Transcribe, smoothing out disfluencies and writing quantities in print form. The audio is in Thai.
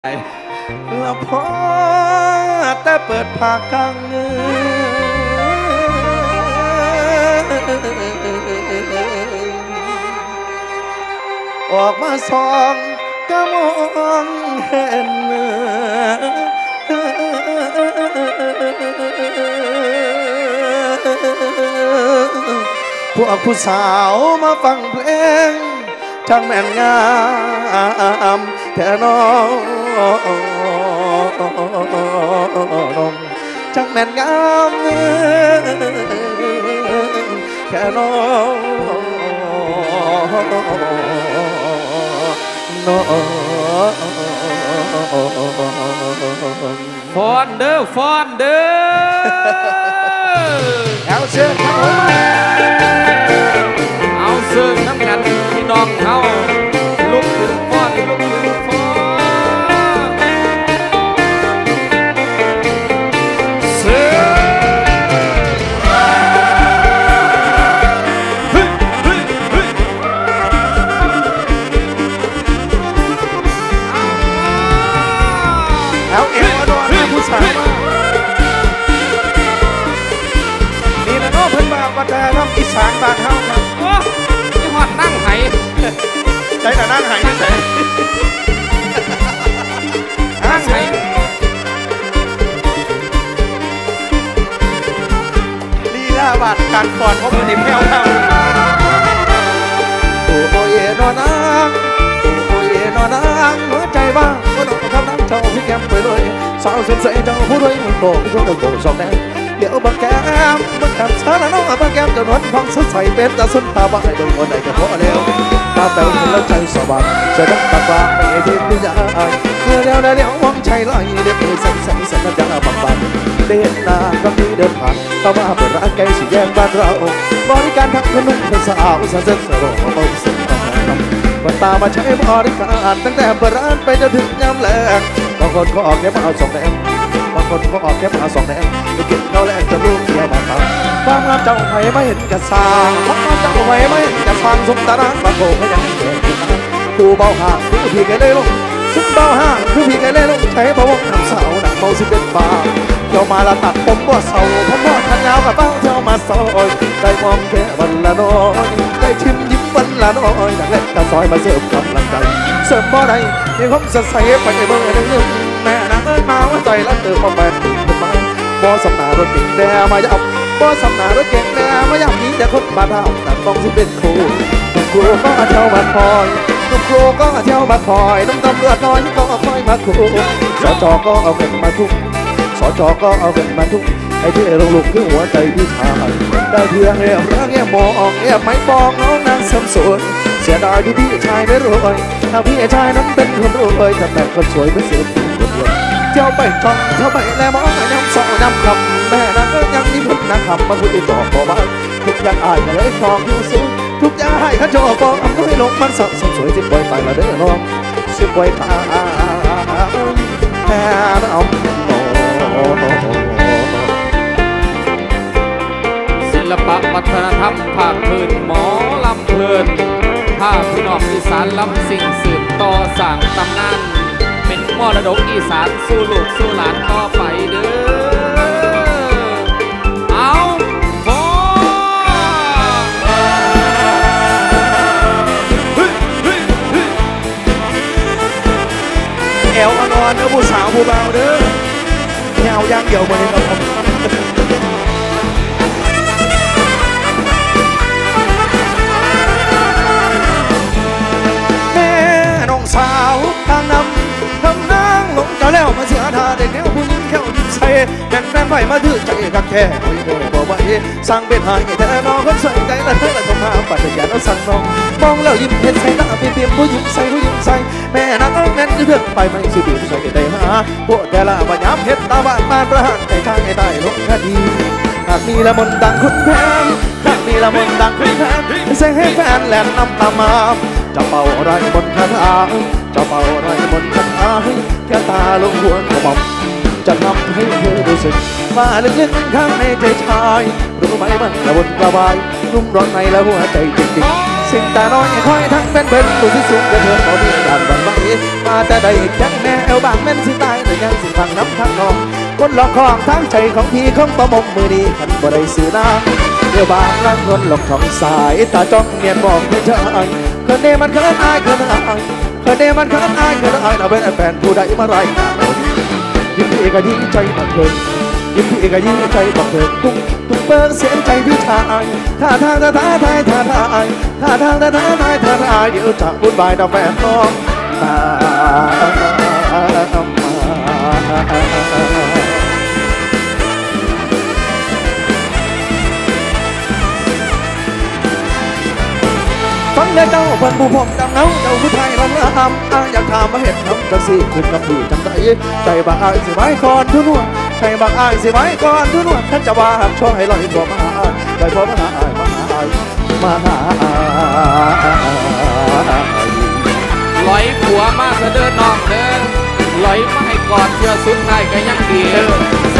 ละพอแต่เปิดผากกลางเนื้ออกมาส่องก็มองเห็นพวกผู้สาวมาฟังเพลงช่างแม่นงามแค่น้องช่างแม่นงามแค่น้องฟอนเด้อฟอนเด้อเอาเชิญครับผมเอาเชิญน้ำกันพี่น้องเขาลุกขึ้นฟอนลุกขึ้นฟอนเชิญเอาเอวอดอนให้ผู้สาวนี่แหละน้องเพิ่นมาวัฒนธรรมอีสานบ้านเฮาครับโอ้ยหอดนั่งไหใจแต่นั่งหายไม่ใส่นั่งไหลีลาบาดการฟอนของมือนี่แพ้วเท่าโอ้ยนอนาง โอ้ยนอนางหัวใจบ้างก็ต้องทำน้ำเจ้าพี่แก้มไปเลยสาวสนใสเจ้าผู้ด้วยมันโบกช่วงโบกสองแดงเดี๋ยวบางแก้มบางแก้มสารน้องบางแก้มจะนวลพองสดใสเป็นแต่สุนตาบ้าโดนคนใดก็พอแล้วตาเติมแล้วใจสบายจะดังตาฟ้าไม่ทิ้งไม่ยายเมื่อแล้วได้เดี๋ยวมองใจลอยเดี๋ยวไปใส่ใส่ใส่น้ำยาบางบางเดินหน้าครั้งนี้เดินผ่านเข้ามาเปิดร้านไก่สีแยกบ้านเราบริการทั้งคนนุ่งคนสาวสาวเซ็ตสโลว์เบาเสียงวันตามาใช้บริการตั้งแต่เปิดร้านไปจนถึงยามแลงบางคนก็ออกแค่มาเอาสองแดงบางคนก็ออกแค่มาเอาสองแดงไปกินข้าวแลกจะรู้เพียงมาความงามเจ้าไผ่ไม่เห็นกระสางความงามเจ้าไผ่ไม่เห็นกระสางสุดตารักบางโขก็ยังเกิดขึ้นผู้เบาห่างผู้พี่แกเลยลงสุดเบาห่างผู้พี่แกเลยลงใช้พะวงทำเสาหนักเบาสิเป็นฟ้าเจ้ามาละตัดผมบ่เสาผมบ่ทันยาวกับเบ้าเจ้ามาซอยได้มองแค่วันละน้อยได้ชิมยิ้มวันละน้อยดังเล็กกระซอยมาเสริมกำลังใจเสริมบ่ได้มีความสดใสไปเมื่อหนึ่งแม่นางเอ้ยมาว่าใจละเติมมาแปดตื่นขึ้นมาบ่สำนารถเก่งแดมายับบ่สำนารถเก่งแดมายับนี้แต่คนมาเท่าแต่ต้องสิเป็นครูครูก็เที่ยวมาคอยครูก็เที่ยวมาคอยน้ำตำรวจน้อยก็คอยมาคูสจก็เอาเงินมาทุกสจก็เอาเงินมาทุกไอ้ที่ลงลุกคือหัวใจพี่ชายได้เพียงเรียบร้อยเงียบมองเงียบไม่ปองน้องนางเสริมสวยเสียดายที่พี่ชายไม่รวยถ้าพี่ชายนั้นเป็นคนรวยจะแต่คนสวยไม่เสียคนเดียวเที่ยวไปท่องเที่ยวไปแล้วมองย้ำสองย้ำคำแม่นางก็ยังมีพึ่งนางคำมาคุยต่อพอมาทุกอย่างอายก็เลยฟองที่สูงทุกอย่างให้ข้าโจฟองก็ให้ลงมันสดสวยสิบใบไปละเด้อน้องสิบใบตาแค่น้องศิลปะวัฒนธรรมภาคพื้นหมอลำเพลินภาคพี่น้องอีสานลำสิ่งสืบต่อสร้างตำนานเป็นมรดกอีสานสู่ลูกสู่หลานต่อไปเด้อเอาฟอแอวอ่อนๆเด้อผู้สาวผู้เบาเด้อแนวย่างเดี่ยวมาเลยครับผมแม่น้องสาวทางนำทำนางหลงเจ้าแล้วมาเสียท่าเด็กแนวผู้หญิงแค่ยิ้มใส่แม่นแฟนไฟมาถือใจกักแค่ไม่ได้บอกว่าสั่งเป็นหายแต่น้องคนใส่ใจละเธอละต้องมาปัดแต่อย่าเราสั่งน้องมองแล้วยิ้มเห็นใส่หน้าเปลี่ยนผู้หญิงใส่ผู้หญิงใส่แม่นางแม่นจะเถื่อนไปไม่สิบีบใส่ได้หาพวกแต่ละปัญญาเพชรตาบ้านมาประหารใจทางไอ้ใต้ลงคดีหากมีละมนดังคุณแพนหากมีละมนดังคุณแพนเสียงให้แฟนแลนน้ำตามาจะเป่าอะไรบนคาถาจะเป่าอะไรบนคาถาแค่ตาลงหัวกระบอกจะทำให้เธอรู้สึกว่าลึกๆข้างในใจชายรู้ไหมมันระวนระบายนุ่มร้อนในและหัวใจจริงๆสิ่งตาน้อยคอยทั้งเป็นเบิ่งดูที่สูงเถิดบ่มีด่านบังไว้มาแต่ใดแข็งแน่เอวบางแม่นสิตายแต่ยังสิทางน้ำทางนองคนหลอกของทางใจของพี่ของประมงมือนี้ขันบ่ได้ซื้อน้ำเดี๋ยวบางรังเงินหลอกของสายตาจ้องเงียนมองเธอคนเดมันเขินอายเขินอายคนเดมันเขินอายเขินอายเราเป็นแฟนผู้ใดมาไรยิ้มพี่ก็ยิ้มใจบังเกินยิ้มพี่ก็ยิ้มใจบังเกินตุ้งเบิกเสียงใจพี่ชายท่าทางท่าทายท่าทายท่าทางท่าทายท่าทายเดี๋ยวจะวุ่นวายดาวแฟนน้องตาฟังเด้อเจ้าเพิ่นผู้ผมดำเงาเจ้าผู้ไทยลำลำอยากถามมาเห็นน้ำจังสีขึ้นกับพี่จังใจใจบางอายสิไว้ก่อนทุนวใจบางอายสิไว้ก่อนทุนวท่านจะว่าช่วยให้ลอยตัวมาลอยตัวมาหาลอยผัวมาเสด็จน้องเดินลอยมาให้ก่อนเพื่อสุดท้ายก็ยังดี